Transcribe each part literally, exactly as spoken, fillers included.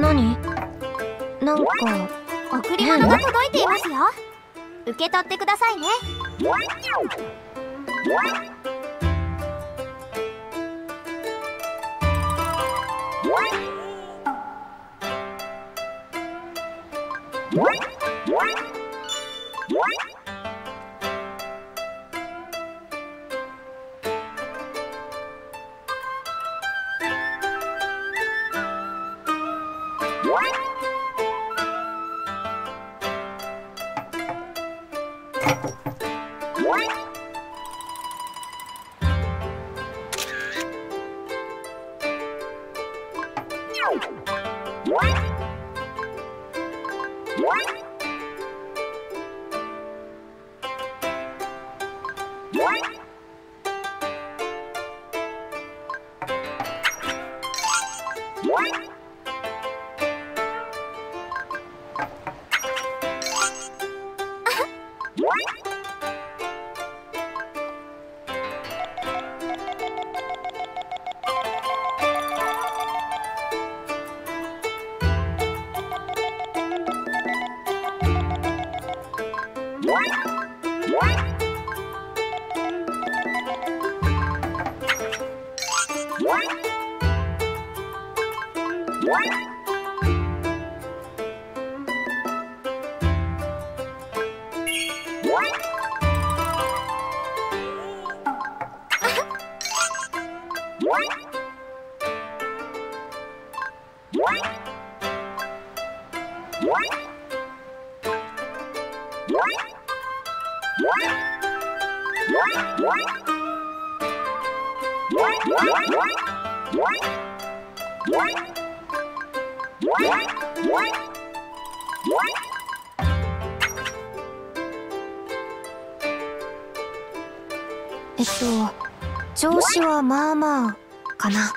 何？なんか贈り物が届いていますよ。受け取ってくださいね。 えっと調子はまあまあかな。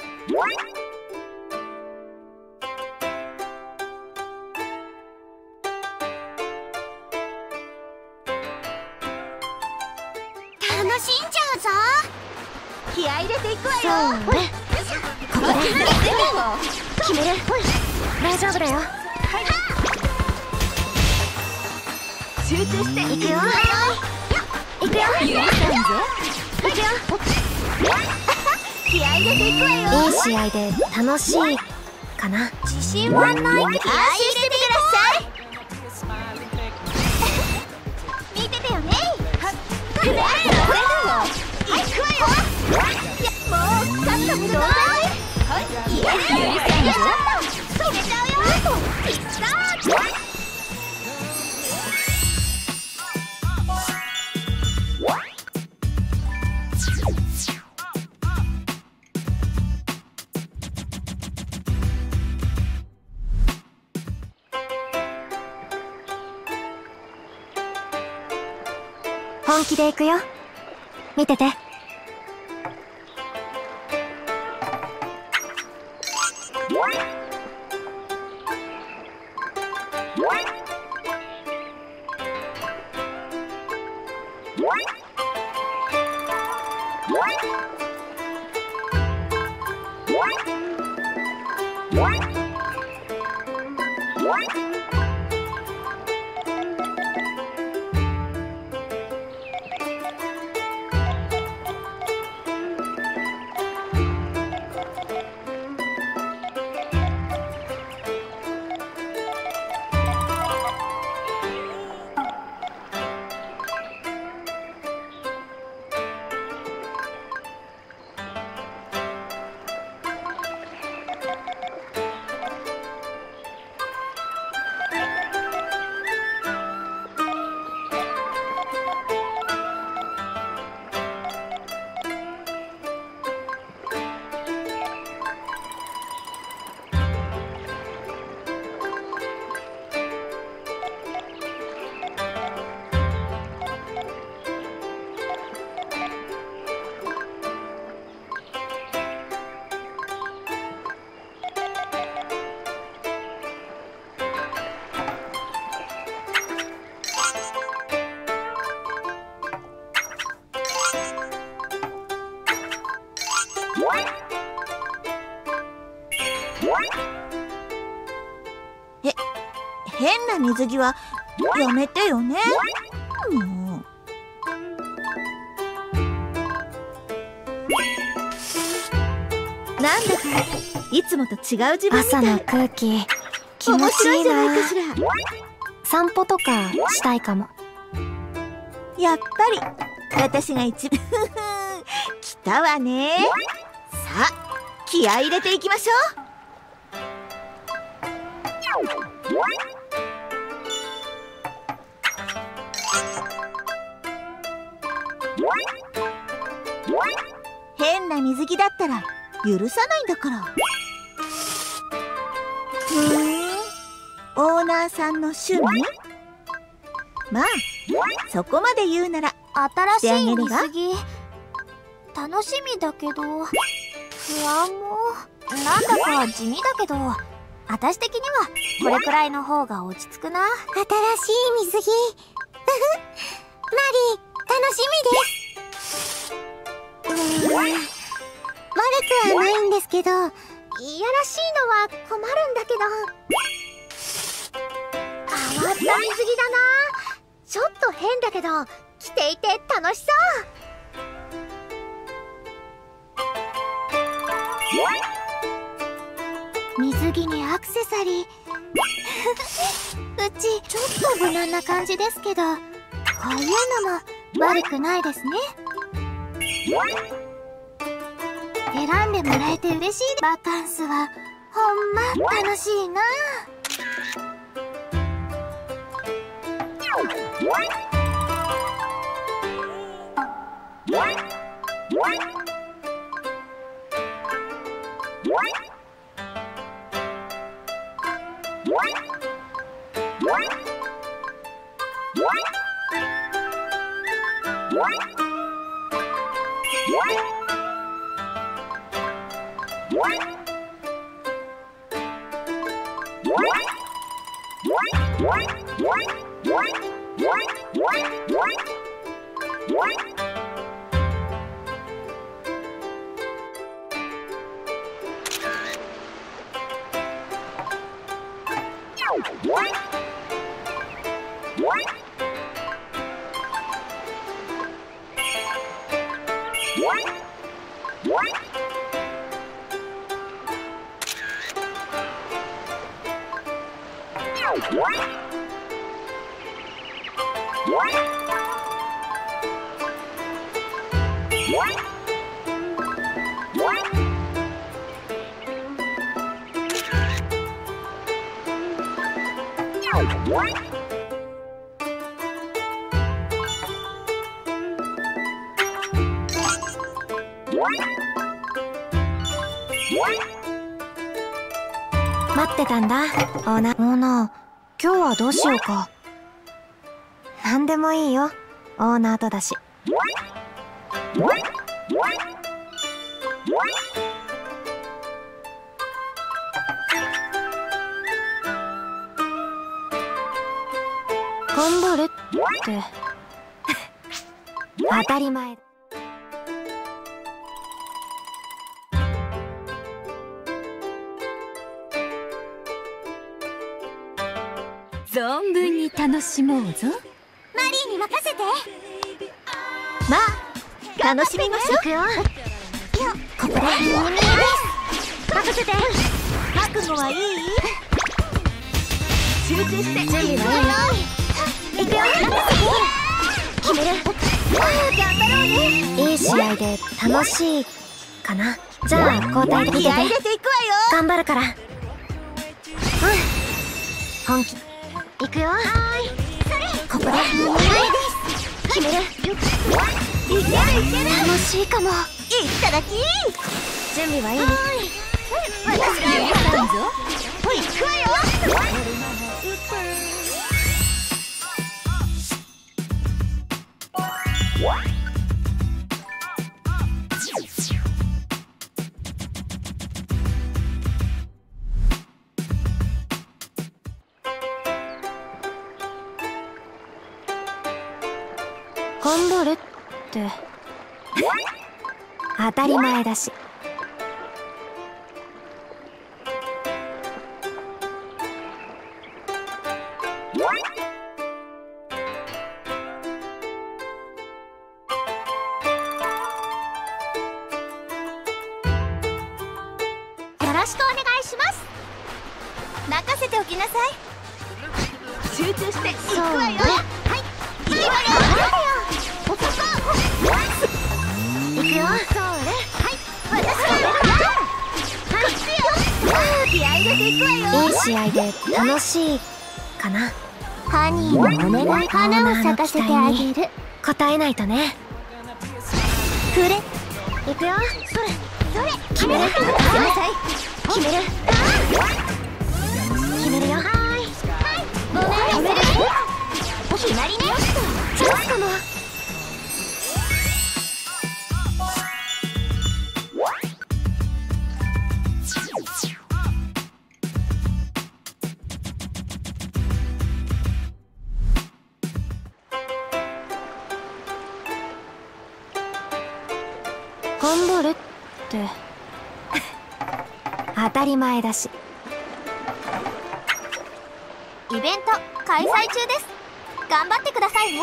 楽しんじゃうぞ。気合い入れていくわよ。 そうね。ここで決める。大丈夫だよ。 集中していくよ。いくよ。 ゆりさんぜ。 いくよ。 気合い入れていくわよ。 いい試合で楽しいかな。 自信はないけど安心しててください。見ててよね。くれるの。はい行くわよ。もう勝ったものだ。はい、ゆりさんぜ。決めちゃうよ。スタート。 本気でいくよ。見てて。 変な水着はやめてよね。もうなんだかいつもと違う自分みたい。 朝の空気気持面ちいい白いじゃないな。 かしら。 散歩とかしたいかも。 やっぱり私が一番来たわね。さあ気合い入れていきましょう。変な水着だったら許さないんだから。ふーん、オーナーさんの趣味？まあそこまで言うなら新しい水着楽しみだけど不安もなんだか地味だけど、私的にはこれくらいの方が落ち着くな。 新しい水着ふふマリー楽しみです。うーん悪くはないんですけど、 いやらしいのは困るんだけど。変わった水着だな。ちょっと変だけど着ていて楽しそう。水着にアクセサリーうちちょっと無難な感じですけど、こういうのも悪くないですね。選んでもらえて嬉しい。バカンスはほんま楽しいな。 待ってたんだ。オーナーオーナー今日はどうしようか。なんでもいいよ、オーナーとだし。頑張れって当たり前。 存分に楽しもうぞ。 マリーに任せて。 まあ楽しみましょう。 行くよ。ここで任せて。覚悟はいい？集中して準備はいい？ 行くよ。決める。 頑張ろうね。 いい試合で楽しいかな。じゃあ交代で見て気合い入れて。 ていくわよ。 頑張るから。うん。本気。行くよ。ここで決める。 いけるいける。 楽しいかも。 いっただき。 準備はいい？ 私がやったんぞ。ほい行くわよ。 頑張れって当たり前だし。 ろしくお願いします。 任せておきなさい。集中していくわよ。はい、いいわよ。おそこ。いくよ。そうね。はい、私がやるわ。はい、気合い入れていくわよ。 いい試合で楽しいかな。 ハニーのお願い、花を咲かせてあげる。 答えないとね。 くれ。 いくよ。 それ、それ。 決める。 決めなさい。 決める。決めるよ。はーい。 ごめん、決める。決まりね。 チャンスかも。頑張れって当たり前だし。 イベント開催中です。頑張ってくださいね。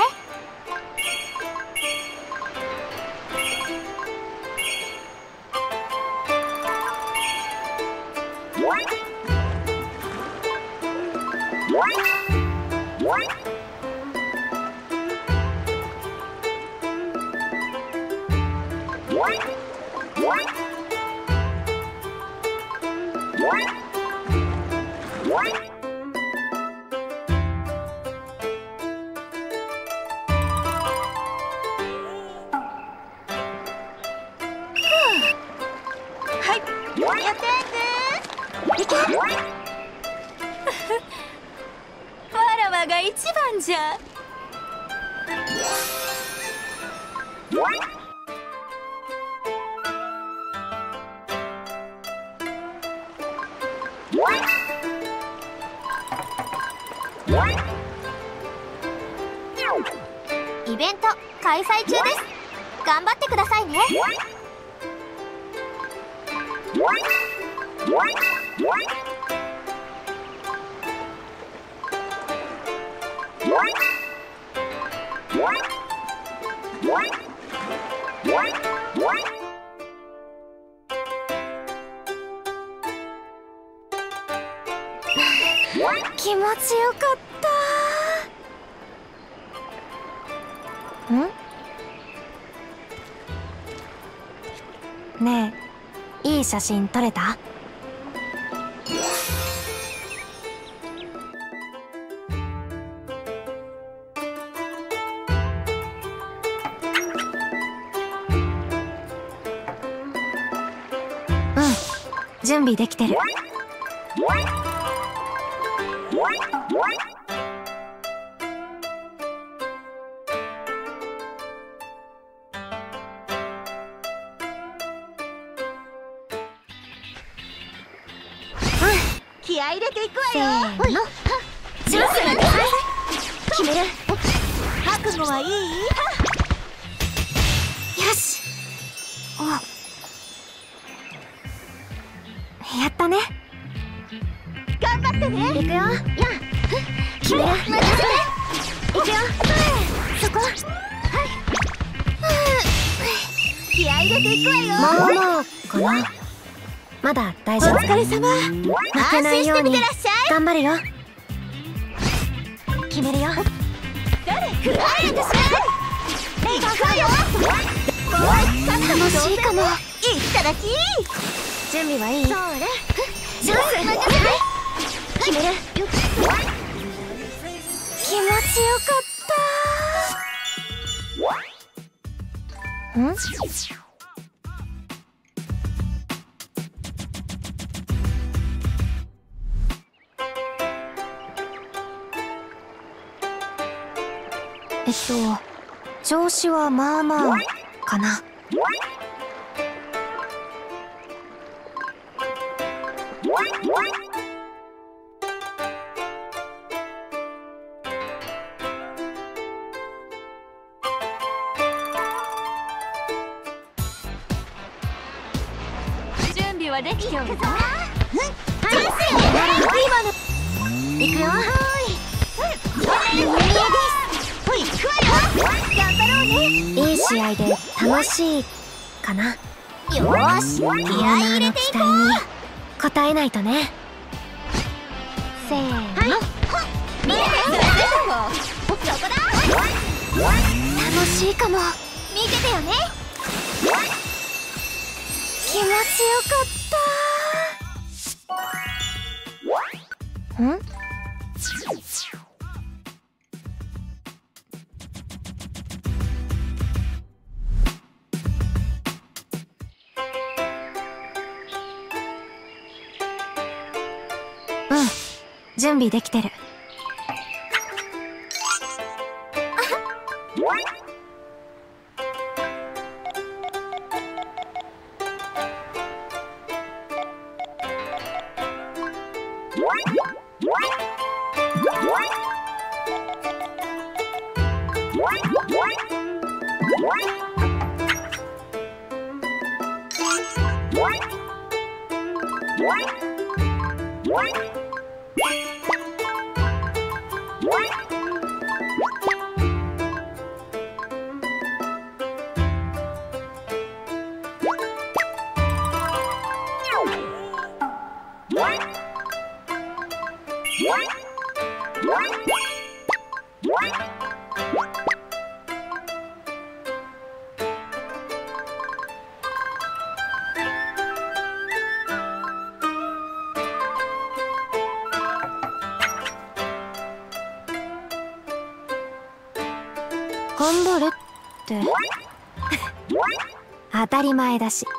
わらわが一番じゃ。 イベント開催中です。頑張ってくださいね。 気持ちよかった。ん？ねえ、いい写真撮れた？うん、準備できてる。 気合い入れていくせわよ。 ーの。 チャンスがね。決める。覚悟はいい？ よし。お、やったね。 頑張ってね。 いくよ。や、決める。 任せて。 いくよ。そこ。 気合い入れていくわよ。 もうもうかな。まだ大丈夫。 お疲れ様。 負けないように安心してみてらっしゃい。 頑張るよ。決めるよ。 誰？食われてしまえ。いくわよ。 楽しいかも。 いただき。 準備はいい？ それ。 チャンス。任せて。決める。気持ちよかった。ん？えっと調子はまあまあかな。 準備はできておるぞ。 いくよ。 頑張ろうね。 いい試合で楽しいかな。 よーし、気合い入れていこう。 に応えないとね。せーの、 見てそこだ。 楽しいかも。 見ててよね。 気持ちよかった。ん？うん、準備できてる。頑張れって当たり前だし。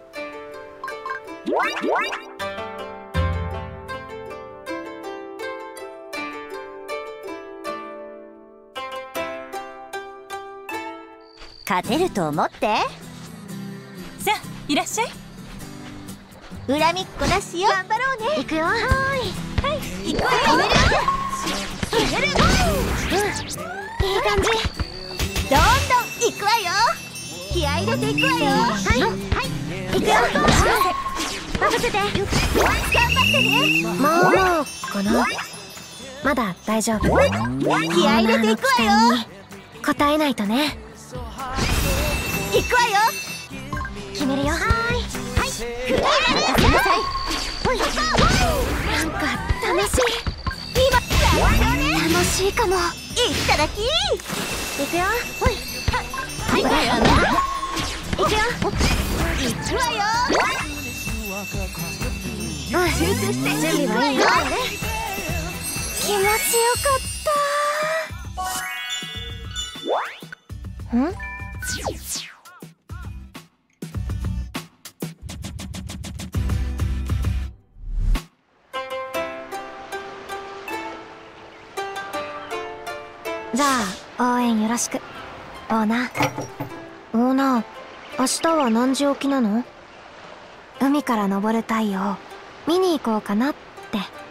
勝てると思って。 さあいらっしゃい。 恨みっこなしよ。 頑張ろうね。 行くよ。ははい、行くわよ。決める。 い、いい感じ。 どんどん行くわよ。 気合い入れていくわよ。はい、はい、 行くよ。任せて。 頑張ってね。 もうかな。まだ大丈夫。 気合い入れていくわよ。 応えないとね。 行くわよ。 決めるよ。はーい。 はい、 任せなさい。 なんか楽しい。 今楽しいかも。 いっただき。 行くよ。 はい、 行くよ。 行くわよ。 うん、集中して準備はいいよ。気持ちよかった。ん？じゃあ応援よろしく、オーナー。オーナー、明日は何時起きなの？海から昇る太陽見に行こうかなって。